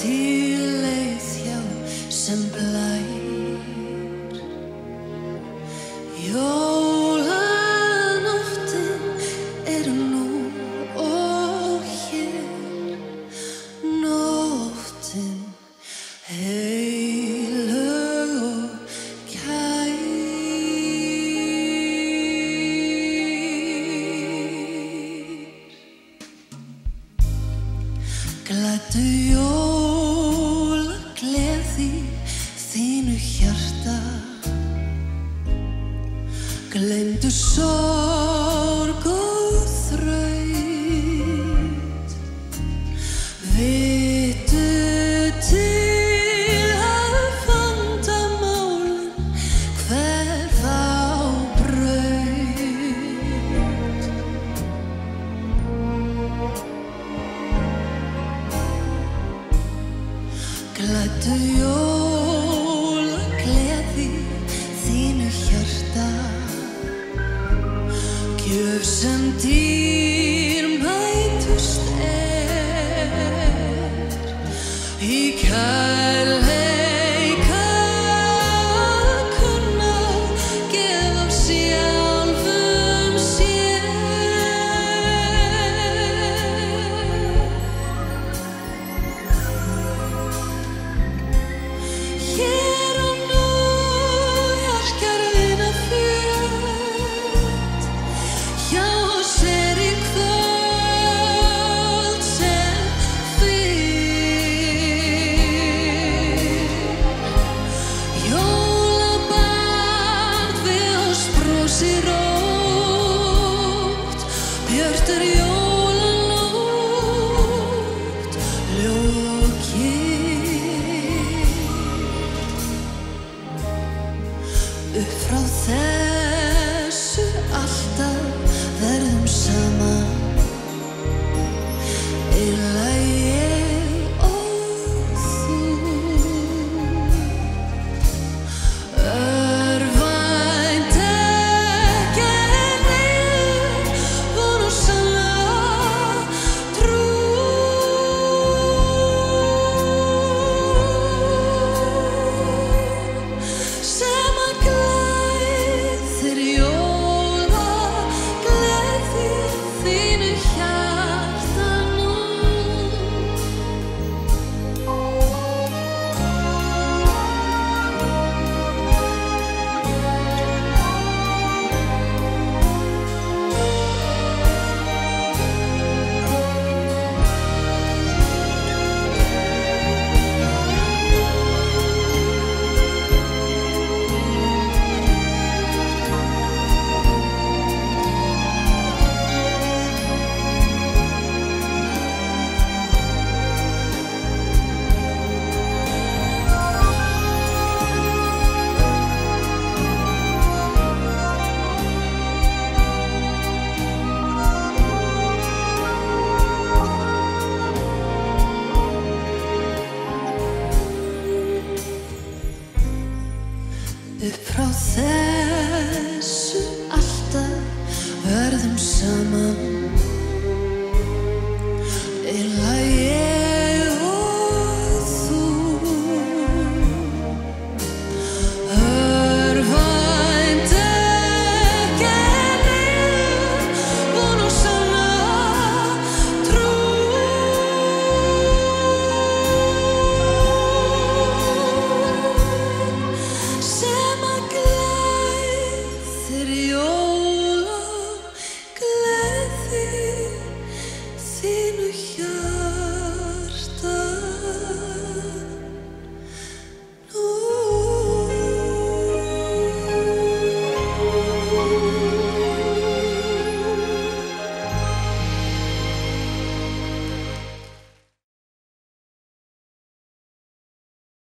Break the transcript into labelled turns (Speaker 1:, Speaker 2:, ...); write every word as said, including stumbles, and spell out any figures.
Speaker 1: til leið hjá sem blær. Jólanóttin er nú og hér, nóttin heilög og kær. Gladdu jólagleði þínu hjarta, gleymdu sorg og þraut, vittu til að vandamálin hverfa á braut. Gladdu jólagleði þínu hjarta, gjöf sem dýrmætust er, í kærleika að kunna gefa sjálfum sér. Hér og nú jarkar vinafjöld, hjá oss er í kvöld sem fyrr. Jólabarn við oss brosir rótt, björt er jólanótt, ljóð og kyrr. Upp frá þessu alltaf verðum saman, eila ég og þú. Örvænt ekkert er von og sanna trú, sem að glæðir jólagleði þínu hjarta nú. Upp frá þessu alltaf verðum saman, eila ég og þú. Örvænt ekkert er von og sanna trú, sem að glæðir jól.